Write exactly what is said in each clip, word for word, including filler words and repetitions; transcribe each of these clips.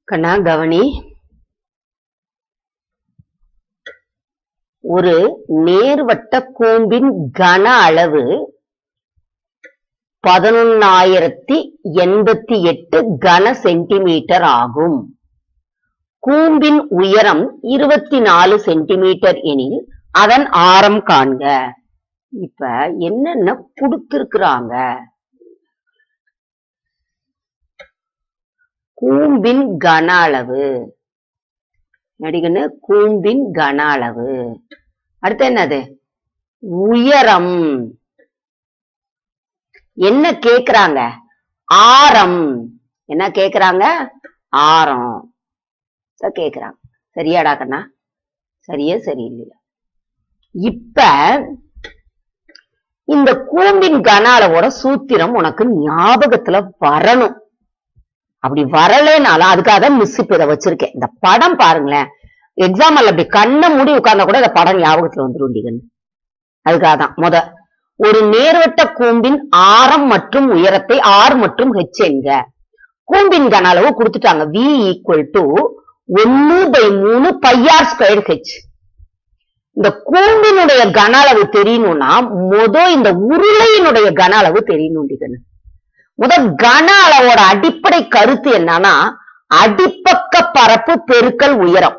கண்ணா கவனி. ஒரு நேர்வட்ட கூம்பின் கன அளவு பதினொன்னாயிரத்தி எண்பத்தி எட்டு கன சென்டிமீட்டர் ஆகும். கூம்பின் உயரம் இருபத்தி நாலு சென்டிமீட்டர் எனில் அதன் ஆரம் காண்க. இப்ப என்னென்ன கொடுத்திருக்கிறாங்க? கூம்பின் கன அளவு நடிகன்னு கூம்பின் கன அளவு. அடுத்து என்னது? உயரம். என்ன கேக்குறாங்க? ஆரம். என்ன கேக்குறாங்க? ஆரம் கேக்குறாங்க. சரியாடா கண்ணா? சரியா சரியில்லையா? இப்ப இந்த கூம்பின் கன அளவோட சூத்திரம் உனக்கு ஞாபகத்துல வரணும். அப்படி வரலனாலும் அதுக்காக மிஸ் இப்ப இதை வச்சிருக்கேன். இந்த படம் பாருங்களேன். எக்ஸாம்பிள் அப்படி கண்ணை மூடி உட்கார்ந்தா கூட இந்த படம் ஞாபகத்துல வந்துடும். அதுக்காக தான் முத ஒரு நேர்வட்ட கூம்பின் ஆரம் மற்றும் உயரத்தை ஆர் மற்றும் ஹெச் என்க. கூம்பின் கன அளவு கொடுத்துட்டாங்க. V ஈக்குவல் டு ஒன்னு பை மூணு பையார் ஸ்கொயர் ஹெச். இந்த கூம்பினுடைய கன அளவு தெரியணும்னா முத இந்த உருளையினுடைய கன அளவு தெரியணும். முதல் கன அளவோட அடிப்படை கருத்து என்னன்னா அடிப்பக்க பரப்பு பெருக்கல் உயரம்.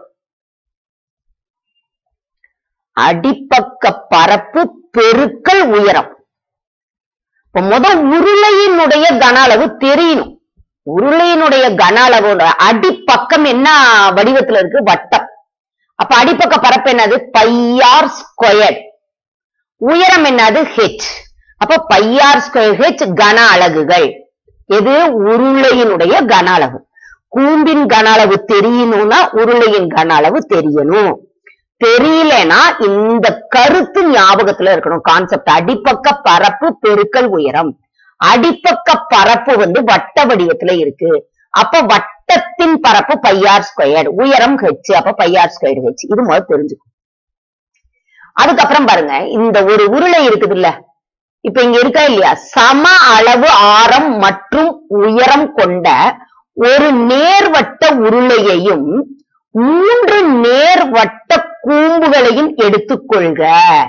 அடிப்பக்க பரப்பு பெருக்கல் உயரம். இப்ப முதல் உருளையினுடைய கன அளவு தெரியணும். உருளையினுடைய கன அளவோட அடிப்பக்கம் என்ன வடிவத்துல இருக்கு? வட்டம். அப்ப அடிப்பக்க பரப்பு என்னது? Pi r square. உயரம் என்னது? ஹெச். அப்ப பையார் ஸ்கொயர் ஹெச் கன அலகுகள். எது? உருளையினுடைய கன அளவு. கூம்பின் கன அளவு தெரியணும்னா உருளையின் கன அளவு தெரியணும். தெரியலனா இந்த கருத்து ஞாபகத்துல இருக்கணும். கான்செப்ட் அடிப்பக்க பரப்பு பெருக்கல் உயரம். அடிப்பக்க பரப்பு வந்து வட்ட வடிவத்துல இருக்கு. அப்ப வட்டத்தின் பரப்பு பையார் ஸ்கொயர், உயரம் ஹெச். அப்ப பையார் ஸ்கொயர் ஹெச். இது முதல்ல தெரிஞ்சுக்கும். அதுக்கப்புறம் பாருங்க, இந்த ஒரு உருளை இருக்குது இல்ல, இப்ப இங்க இருக்கா இல்லையா? சம அளவு ஆரம் மற்றும் உயரம் கொண்ட ஒரு நேர்வட்ட உருளையையும் மூன்று நேர்வட்ட கூம்புகளையும் எடுத்துக்கொள்க.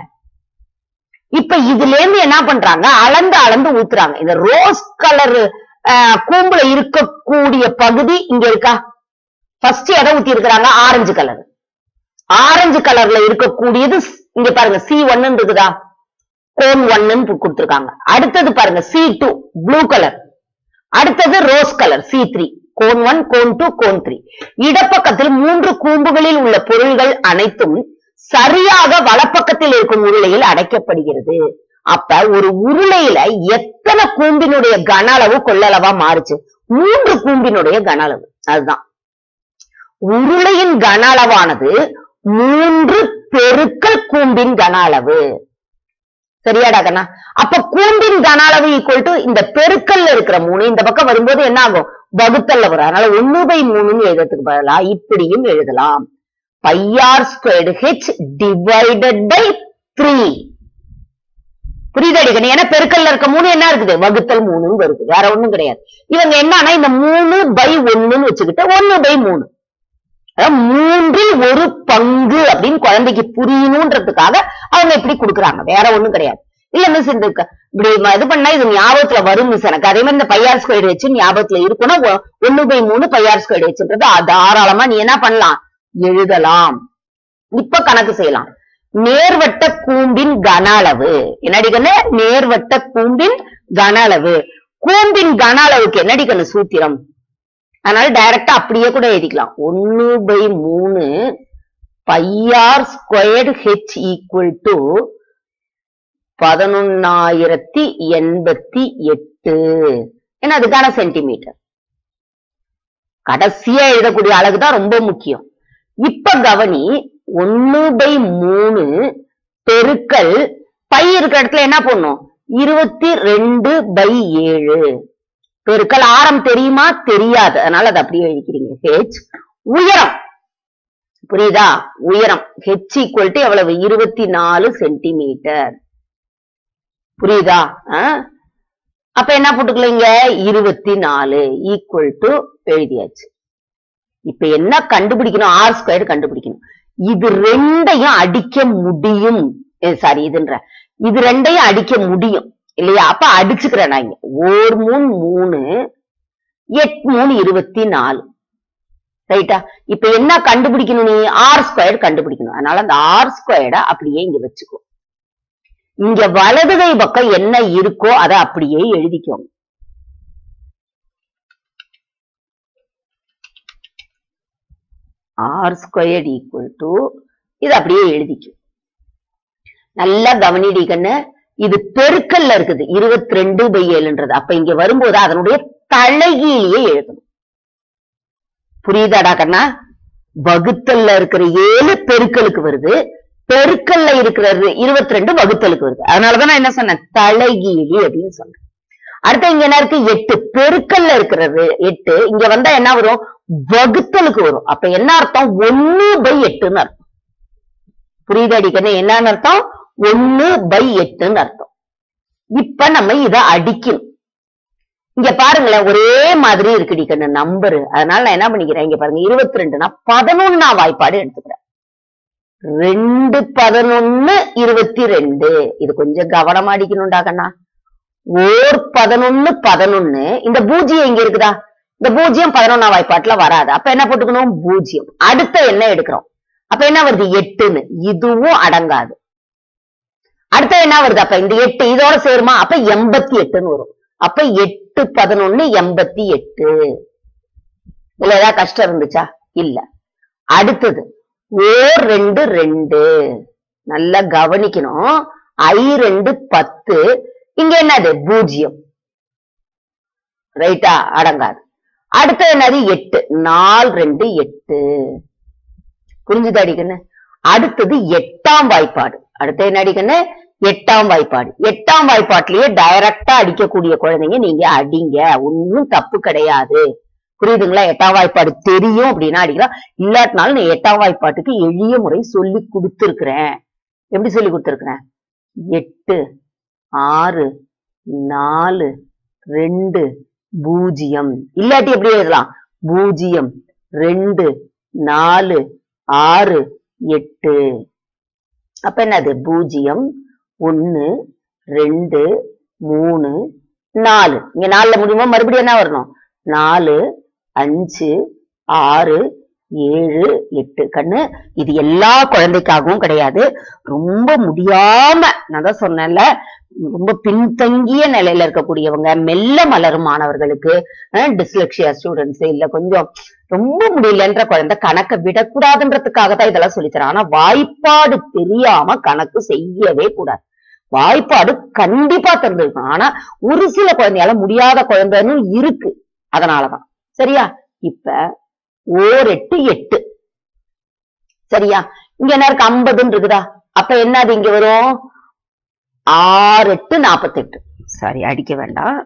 இப்ப இதுல இருந்து என்ன பண்றாங்க? அளந்து அளந்து ஊத்துறாங்க. இந்த ரோஸ் கலர் கூம்புல இருக்கக்கூடிய பகுதி இங்க இருக்கா? ஃபர்ஸ்ட் எதை ஊத்தி இருக்கிறாங்க? Orange colour. ஆரஞ்சு கலர்ல இருக்கக்கூடியது இங்க பாருங்க, சி ஒன்னு இருக்குதா? கோன் ஒன்னு கொடுத்திருக்காங்க. அடுத்தது பாருங்க சி டூ ப்ளூ கலர். அடுத்தது rose colour C three. Cone one, cone two, cone three. இடப்பக்கத்தில் மூன்று கூம்புகளில் உள்ள பொருள்கள் அனைத்தும் சரியாக வலப்பக்கத்தில் இருக்கும் உருளையில் அடைக்கப்படுகிறது. அப்ப ஒரு உருளையில எத்தனை கூம்பினுடைய கன அளவு கொள்ளளவா மாறுச்சு? மூன்று கூம்பினுடைய கன அளவு. அதுதான் உருளையின் கன அளவானது மூன்று பெருக்கல் கூம்பின் கன அளவு. சரியாடா கண்ணா? அப்ப கூம்பின் கன அளவு ஈக்குவல் டு இந்த பெருக்கல்ல இருக்கிற மூணு இந்த பக்கம் வரும்போது என்ன ஆகும்? வகுத்தல்ல வரும். அதனால ஒன்னு பை மூணுன்னு எழுதுறதுக்கு பதிலா இப்படியும் எழுதலாம். Pi r squared h divided by three. புரியுதா அடிக்கணும்? ஏன்னா பெருக்கல்ல இருக்க மூணு என்ன இருக்குது? வகுத்தல் மூணுன்னு வருது. வேற ஒண்ணும் கிடையாது. இவங்க என்னன்னா இந்த மூணு பை ஒண்ணுன்னு வச்சுக்கிட்டு ஒன்னு பை மூணு, மூன்றில் ஒரு பங்கு அப்படின்னு குழந்தைக்கு புரியணும்ன்றதுக்காக அவங்க இப்படி கொடுக்குறாங்க. வேற ஒண்ணும் கிடையாது. இல்ல மிஸ் இந்த இப்படி இது பண்ணா இது ஞாபகத்துல வரும் மிஸ். எனக்கு அதே மாதிரி இந்த பையார் ஸ்கொயர் வச்சு ஞாபகத்துல இருக்குன்னா ஒன்னு பை மூணு பையார் ஸ்கொயர் வச்சுன்றது தாராளமா நீ என்ன பண்ணலாம்? எழுதலாம். இப்ப கணக்கு செய்யலாம். நேர்வட்ட கூம்பின் கன அளவு என்னடிக்கன்னு? நேர்வட்ட கூம்பின் கன அளவு. கூம்பின் கன அளவுக்கு என்னடிக்கன்னு சூத்திரம்? அதனால டைரக்டா அப்படியே கூட எழுதிக்கலாம். ஒன்னு பை மூணு pi r squared h equal to பதினொன்னாயிரத்தி எண்பத்தி எட்டு. ஏன்னா அதுக்கான சென்டிமீட்டர். கடைசியா எழுதக்கூடிய அழகுதான் ரொம்ப முக்கியம். இப்ப கவனி, ஒன்னு பை மூணு பெருக்கல் பை இருக்கிற இடத்துல என்ன பண்ணும்? இருபத்தி ரெண்டு பை ஏழு பெருக்கல் ஆரம் தெரியுமா? தெரியாது. அதனால அதை அப்படியே எழுதிக்கிறீங்க. ஹெச் உயரம். புரியுதா? உயரம் ஹெச் ஈக்குவல் டு எவ்வளவு? இருபத்தி நாலு சென்டிமீட்டர். புரியுதா? அப்ப என்ன போட்டுக்கலீங்க? இருபத்தி நாலு ஈக்குவல் டு எழுதியாச்சு. இப்ப என்ன கண்டுபிடிக்கணும்? ஆர் ஸ்கொயர்டு கண்டுபிடிக்கணும். இது ரெண்டையும் அடிக்க முடியும். சாரி இதுன்ற இது ரெண்டையும் அடிக்க முடியும் இல்லையா? அப்ப அடிச்சுக்கிறேன் நான் இங்க. ஓர் மூணு மூணு எட்டு மூணு இருபத்தி நாலு. ரைட்டா? இப்ப என்ன கண்டுபிடிக்கணும்? நீ ஆர் ஸ்கொயர்டு கண்டுபிடிக்கணும். அதனால அந்த ஆர் ஸ்கொயர்டை அப்படியே இங்க வச்சுக்கோ. இங்க வலது கை பக்கம் என்ன இருக்கோ அதை அப்படியே எழுதிக்கோங்க. ஆர் ஸ்கொயர்ட் ஈக்குவல் டு இது அப்படியே எழுதிக்கும். நல்லா கவனிடி கண்ணு, இது பெருக்கல்ல இருக்குது இருபத்தி ரெண்டு பை ஏழுன்றது. அப்ப இங்க வரும்போது அதனுடைய தலைகீழியே எழுதணும். புரியுதாடா கண்ணா? வகுத்தல்ல இருக்கிற ஏழு பெருக்கலுக்கு வருது, பெருக்கல்ல இருக்கிறது இருபத்தி ரெண்டு வகுத்தலுக்கு வருது. அதனாலதான் நான் என்ன சொன்னேன்? தலைகீழி அப்படின்னு சொன்னேன். அடுத்து இங்க என்ன இருக்கு? எட்டு பெருக்கல்ல இருக்கிறது எட்டு, இங்க வந்தா என்ன வரும்? வகுத்தலுக்கு வரும். அப்ப என்ன அர்த்தம்? ஒன்னு பை எட்டுன்னு அர்த்தம். புரியுதாடி கண்ணு? என்னன்னு அர்த்தம்? ஒன்னு பை எட்டுன்னு அர்த்தம். இப்ப நம்ம இத அடிக்கணும். இங்க பாருங்களேன், ஒரே மாதிரி இருக்குடி கண்ணு நம்பரு. அதனால நான் என்ன பண்ணிக்கிறேன்? இங்க பாருங்க, இருபத்தி ரெண்டுனா பதினொன்னா வாய்ப்பாடு எடுத்துக்கிறேன். ரெண்டு பதினொன்னு இருபத்தி ரெண்டு. இது கொஞ்சம் கவனமா அடிக்கணும்டா கண்ணா. ஓர் பதினொன்னு பதினொன்னு. இந்த பூஜ்ஜியம் இங்க இருக்குதா? இந்த பூஜ்ஜியம் பதினொன்னா வாய்ப்பாட்டுல வராது. அப்ப என்ன போட்டுக்கணும்? பூஜ்ஜியம். அடுத்த என்ன எடுக்கிறோம்? அப்ப என்ன வருது? எட்டுன்னு. இதுவும் அடங்காது. அடுத்த என்ன வருது? அப்ப இந்த எட்டு இதோட சேருமா? அப்ப எண்பத்தி எட்டுன்னு வரும். அப்ப எட்டு பதினொன்னு எண்பத்தி எட்டு. இல்ல ஏதாவது கஷ்டம் இருந்துச்சா? இல்ல. அடுத்தது ஓர் ரெண்டு ரெண்டு. நல்லா கவனிக்கணும். ஐ ரெண்டு பத்து. இங்க என்னது? பூஜ்ஜியம். ரைட்டா? அடங்காது. அடுத்த என்னது? எட்டு. நாலு ரெண்டு எட்டு. புரிஞ்சுதா அடிக்கண்ணு? அடுத்தது எட்டாம் வாய்ப்பாடு. அடுத்த என்ன அடிக்கண்ணு? எட்டாம் வாய்ப்பாடு. எட்டாம் வாய்ப்பாட்டிலேயே டைரக்டா அடிக்கக்கூடிய குழந்தைங்க நீங்க அடிங்க, ஒன்னும் தப்பு கிடையாது. புரியுதுங்களா? எட்டாம் வாய்ப்பாடு தெரியும் அப்படின்னா அடிக்கலாம். இல்லாட்டினாலும் நான் எட்டாம் வாய்ப்பாட்டுக்கு எளிய முறை சொல்லி கொடுத்துருக்கிறேன். எப்படி சொல்லி கொடுத்துருக்கிறேன்? எட்டு ஆறு நாலு ரெண்டு பூஜ்ஜியம். இல்லாட்டி எப்படி எழுதலாம்? பூஜ்ஜியம் ரெண்டு நாலு ஆறு எட்டு. அப்ப என்னது? பூஜ்ஜியம் ஒன்னு ரெண்டு மூணு நாலு. இங்க நாலுல முடியுமா? மறுபடியும் என்ன வரணும்? நாலு அஞ்சு ஆறு ஏழு எட்டு. கண்ணு, இது எல்லா குழந்தைக்காகவும் கிடையாது. ரொம்ப முடியாம, நான் தான் சொன்னேன்ல, ரொம்ப பின்தங்கிய நிலையில இருக்கக்கூடியவங்க, மெல்ல மலரும் மாணவர்களுக்கு, டிஸ்லெக்சியா ஸ்டூடெண்ட்ஸ், இல்ல கொஞ்சம் ரொம்ப முடியலன்ற குழந்தை கணக்கை விடக்கூடாதுன்றதுக்காக தான் இதெல்லாம் சொல்லித்தரேன். ஆனா வாய்ப்பாடு தெரியாம கணக்கு செய்யவே கூடாது. வாய்ப்பாடு கண்டிப்பா தெரிஞ்சிருக்கும். ஆனா ஒரு சில குழந்தையால முடியாத குழந்தைன்னு இருக்கு. அதனாலதான். சரியா? இப்ப ஓர் எட்டு எட்டு. சரியா? இங்க என்ன இருக்கு? ஐம்பதுன்னு இருக்குதா? அப்ப என்னது இங்க வரும்? ஆறு எட்டு நாப்பத்தி எட்டு. சாரி, அடிக்க வேண்டாம்.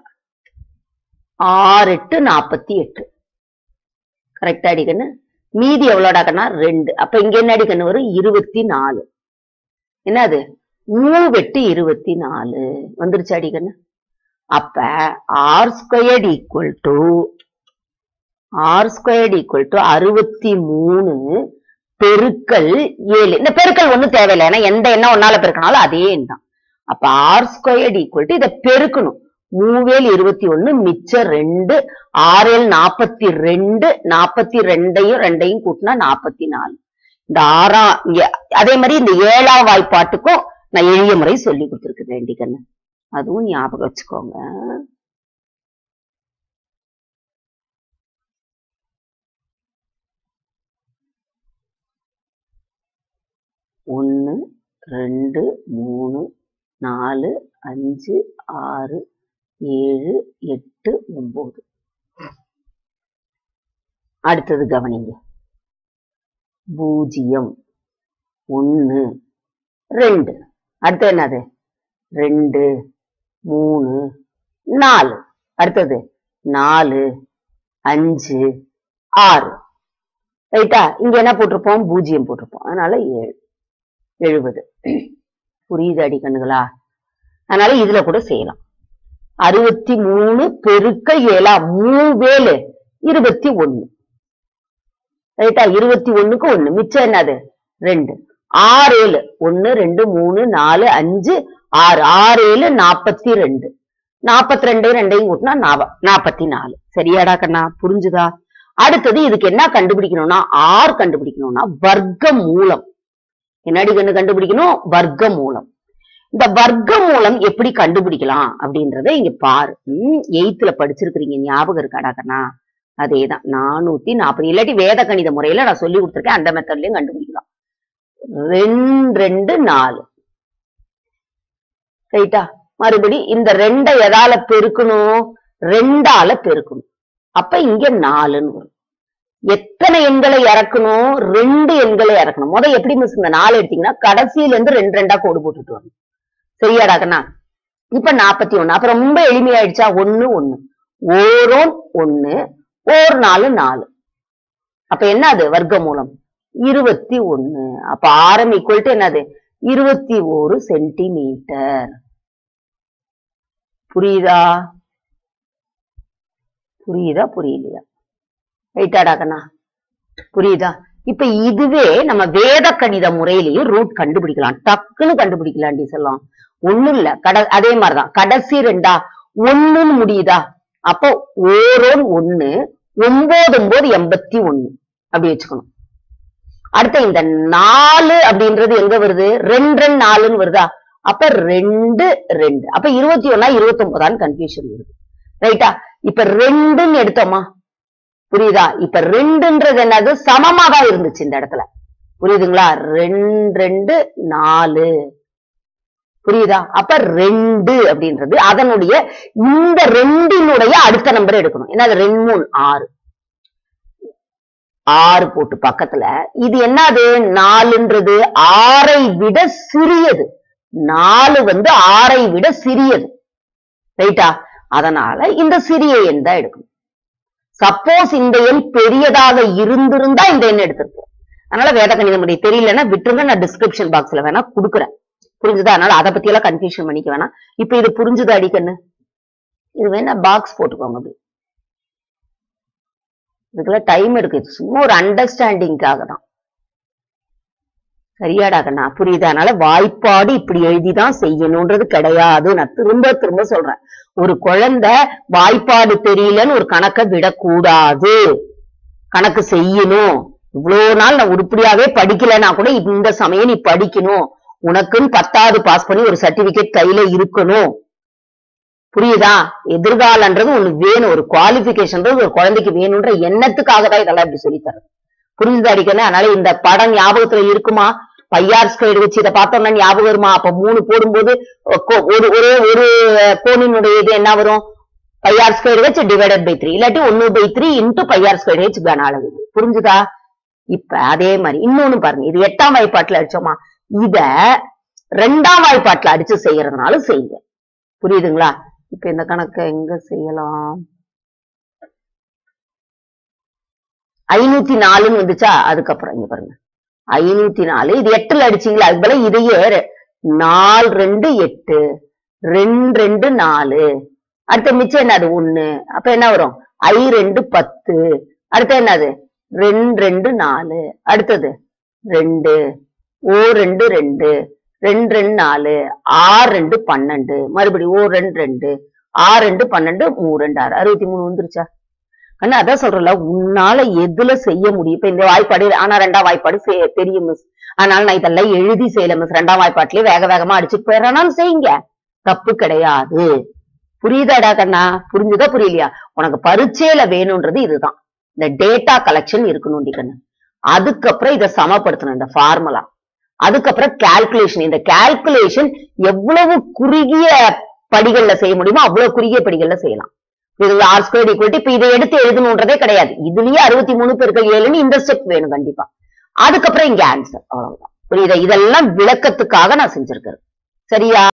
ஆறு எட்டு நாப்பத்தி எட்டு. கரெக்டா அடிக்கண்ணு? மீதி எவ்வளோடாக்கன்னா ரெண்டு. அப்ப இங்க என்ன அடிக்கண்ணு வரும்? இருபத்தி நாலு. என்னது? மூணு வெட்டு இருபத்தி நாலு வந்துருச்சு அடிக்கண்ணு. அப்ப r squared equal to r squared equal to அறுபத்தி மூணு பெருக்கல் ஏழு. இந்த பெருக்கல் ஒண்ணும் தேவையில்லை, ஏன்னா எந்த எண்ணம் ஒன்னால பெருக்கினாலும் அதே எண்ணம். அப்ப ஆர் ஸ்கொயர்ட் ஈக்குவல் டு இதை பெருக்கணும். மூவேல் இருபத்தி ஒண்ணு மிச்சம் ரெண்டு, ஆறேல் நாப்பத்தி ரெண்டு, நாப்பத்தி ரெண்டையும் ரெண்டையும் கூட்டினா நாப்பத்தி நாலு. இந்த ஆறாம் அதே மாதிரி இந்த ஏழாம் வாய்ப்பாட்டுக்கும் நான் எளிய முறை சொல்லி கொடுத்துருக்கேன் வேண்டிக்கண்ணு. அதுவும் ஞாபகம் வச்சுக்கோங்க. ஒன்னு ரெண்டு மூணு நாலு அஞ்சு ஆறு ஏழு எட்டு ஒன்பது. அடுத்தது கவனிங்க. பூஜ்ஜியம் ஒன்னு ரெண்டு. அடுத்து என்னது? ரெண்டு மூணு நாலு. அடுத்தது நாலு அஞ்சு ஆறு. ரைட்டா? இங்க என்ன போட்டிருப்போம்? பூஜ்ஜியம் போட்டிருப்போம். அதனால ஏழு எழுபது. புரியுது அடி கண்ணுகளா? அதனால இதுல கூட செய்யலாம். அறுபத்தி மூணு பெருக்க ஏழா மூவேலு இருபத்தி ஒண்ணு. ரைட்டா? இருபத்தி ஒண்ணுக்கு ஒண்ணு மிச்சம் என்னது ரெண்டு. ஆறு ஏழு ஒன்னு ரெண்டு மூணு நாலு அஞ்சு ஆறு ஆறு ஏழு நாப்பத்தி ரெண்டு. நாப்பத்தி ரெண்டு ரெண்டையும் கூட்டினா நாப்பத்தி நாலு. சரியாடா கண்ணா? புரிஞ்சுதா? அடுத்தது இதுக்கு என்ன கண்டுபிடிக்கணும்னா ஆர் கண்டுபிடிக்கணும்னா வர்க்க மூலம். என்னடி கண்ணு கண்டுபிடிக்கணும்? வர்க்க மூலம். இந்த வர்க்க மூலம் எப்படி கண்டுபிடிக்கலாம் அப்படின்றத இங்க பாரு. உம் எயித்துல படிச்சிருக்கிறீங்க, ஞாபகம் இருக்காடா கண்ணா? அதேதான் நானூத்தி நாற்பது. இல்லாட்டி வேத கணித முறையில நான் சொல்லி கொடுத்துருக்கேன், அந்த மெத்தட்லயும் கண்டுபிடிக்கலாம். ரெண்டு ரெண்டு நாலு. ரைட்டா? மறுபடி இந்த ரெண்டை எதால பெருக்கணும்? ரெண்டால பெருக்கணும். அப்ப இங்க நாலுன்னு வரும். எத்தனை எண்களை இறக்கணும்? ரெண்டு எண்களை இறக்கணும். முத எப்படி மிஸ் இந்த நாலு எடுத்தீங்கன்னா கடைசியில இருந்து ரெண்டு ரெண்டா கோடு போட்டுட்டு வரணும். சரியாடாக்கண்ணா? இப்ப நாப்பத்தி ஒண்ணு. அப்புறம் ரொம்ப எளிமையாயிடுச்சா? ஒண்ணு ஒண்ணு ஓரோன் ஒண்ணு ஓர் நாலு நாலு. அப்ப என்னது வர்க்க மூலம்? இருபத்தி ஒண்ணு. அப்ப ஆரம் ஈக்குவல் டு என்னது? இருபத்தி ஒரு சென்டிமீட்டர். புரியுதா? புரியுதா புரியலையா? ரைட்டாடாக்கண்ணா? புரியுதா? இப்ப இதுவே நம்ம வேத கணித முறையிலையும் ரூட் கண்டுபிடிக்கலாம். டக்குன்னு கண்டுபிடிக்கலாம். டி சொல்லலாம் ஒண்ணும் இல்ல. கட அதே மாதிரிதான் கடைசி ரெண்டா ஒண்ணுன்னு முடியுதா? அப்போ ஓரோன் ஒண்ணு ஒன்பது ஒன்பது எண்பத்தி ஒண்ணு அப்படி வச்சுக்கணும். அடுத்த இந்த நாலு அப்படின்றது எங்க வருது? ரெண்டு ரெண்டு நாலுன்னு வருதா? அப்ப ரெண்டு ரெண்டு. அப்ப இருபத்தி ஒன்னா இருபத்தி ஒன்பதான்னு கன்ஃபியூஷன் வருது. ரைட்டா? இப்ப ரெண்டுன்னு எடுத்தோமா? புரியுதா? இப்ப ரெண்டுன்றது என்னது? சமமா தான் இருந்துச்சு இந்த இடத்துல. புரியுதுங்களா? ரெண்டு ரெண்டு நாலு. புரியுதா? அப்ப ரெண்டு அப்படின்றது அதனுடைய இந்த ரெண்டினுடைய அடுத்த நம்பர் எடுக்கணும். ஏன்னா அது ரெண்டு மூணு ஆறு. ஆறு போட்டு பக்கத்துல இது என்னது? நாலுன்றது ஆறை விட சிறியது. நாலு வந்து ஆறை விட சிறியது. ரைட்டா? அதனால இந்த சிறிய எண் தான் எடுக்கணும். சப்போஸ் இந்த எண் பெரியதாக இருந்திருந்தா இந்த எண் எடுத்திருப்போம். அதனால வேத கணித முறை தெரியலன்னா விட்டுருங்க, நான் டிஸ்கிரிப்ஷன் பாக்ஸ்ல வேணா கொடுக்குறேன். புரிஞ்சுதா? அதனால அதை பத்தி எல்லாம் கன்ஃபியூஷன் பண்ணிக்க வேணாம். இப்ப இது புரிஞ்சுதா அடிக்கண்ணு? இது வேணா பாக்ஸ் போட்டுக்கோங்க. அப்படி இதுக்கெல்லாம் டைம் இருக்கு. சும்மா ஒரு அண்டர்ஸ்டாண்டிங்காக தான். சரியாடாக்கண்ணா? புரியுதா? அதனால வாய்ப்பாடு இப்படி எழுதிதான் செய்யணும்ன்றது கிடையாது. நான் திரும்ப திரும்ப சொல்றேன், ஒரு குழந்தை வாய்ப்பாடு தெரியலன்னு ஒரு கணக்கை விடக்கூடாது. கணக்கு செய்யணும். இவ்வளவு நாள் நான் உருப்படியாவே படிக்கலன்னா கூட இந்த சமயம் நீ படிக்கணும். உனக்குன்னு பத்தாவது பாஸ் பண்ணி ஒரு சர்டிபிகேட் கையில இருக்கணும். புரியுதா? எதிர்காலன்றது ஒண்ணு வேணும். ஒரு குவாலிபிகேஷன் ஒரு குழந்தைக்கு வேணும்ன்ற எண்ணத்துக்காக தான் இதெல்லாம் இப்படி சொல்லித்தரேன். புரிஞ்சுதா அடிக்கணும்? அதனால இந்த படம் ஞாபகத்துல இருக்குமா? பையார் ஸ்கொயர் வச்சு இதை பார்த்தோம்னா ஞாபகம் வருமா? அப்ப மூணு போடும்போது ஒரு ஒரே ஒரு கோணினுடைய இது என்ன வரும்? பையார் ஸ்கொயர் வச்சு டிவைடட் பை த்ரீ. இல்லாட்டி ஒன்னு by three into pi r square வச்சு கன அளவு. புரிஞ்சுதா? இப்ப அதே மாதிரி இன்னொன்னு பாருங்க. இது எட்டாம் வாய்ப்பாட்டுல அடிச்சோமா? இத ரெண்டாம் வாய்ப்பாட்டுல அடிச்சு செய்யறதுனால செய்யுங்க. புரியுதுங்களா? இப்ப இந்த கணக்கை எங்க செய்யலாம்? ஐநூத்தி நாலுன்னு வந்துச்சா? அதுக்கப்புறம் இங்க பாருங்க ஐநூத்தி நாலு. இது எட்டுல அடிச்சீங்களா? அது போல இதையே நாலு ரெண்டு எட்டு ரெண்டு ரெண்டு நாலு. அடுத்த மிச்சம் என்னது? ஒண்ணு. அப்ப என்ன வரும்? ஐ ரெண்டு பத்து. அடுத்த என்னது? ரெண்டு ரெண்டு நாலு. அடுத்தது ரெண்டு ஓ ரெண்டு ரெண்டு ரெண்டு ரெண்டு நாலு ஆறு ரெண்டு பன்னெண்டு. மறுபடியும் ஓ ரெண்டு ரெண்டு ஆறு ரெண்டு பன்னெண்டு மூணு ரெண்டு ஆறு அறுபத்தி மூணு வந்துருச்சா? ஆனா அதான் சொல்றல, உன்னால எதுல செய்ய முடியும்? இப்ப இந்த வாய்ப்பாடு ஆனா ரெண்டாம் வாய்ப்பாடு தெரியும் மிஸ், அதனால நான் இதெல்லாம் எழுதி செய்யல மிஸ். ரெண்டாம் வாய்ப்பாட்டுலயே வேக வேகமா அடிச்சுட்டு போயிடறானாலும் செய்யுங்க, தப்பு கிடையாது. புரியுதாடா கண்ணா? புரிஞ்சுதா புரியலையா? உனக்கு பரீட்சையில வேணும்ன்றது இதுதான், இந்த டேட்டா கலெக்ஷன் இருக்கணும் கண்ணு. அதுக்கப்புறம் இதை சமப்படுத்தணும் இந்த ஃபார்முலா. அதுக்கப்புறம் கால்குலேஷன். இந்த கால்குலேஷன் எவ்வளவு குறுகிய படிகள்ல செய்ய முடியுமோ அவ்வளவு குறுகிய படிகள்ல செய்யலாம். இது ஆர் ஸ்கொயர் ஈக்குவல் டு இப்ப இதை எடுத்து எழுதணுன்றதே கிடையாது. இதுலயே அறுபத்தி மூணு பெருக்கள் ஏழுன்னு இந்த ஸ்டெப் வேணும் கண்டிப்பா. அதுக்கப்புறம் இங்க ஆன்சர். அவ்வளவுதான். புரியுதா? இதெல்லாம் விளக்கத்துக்காக நான் செஞ்சிருக்கேன். சரியா?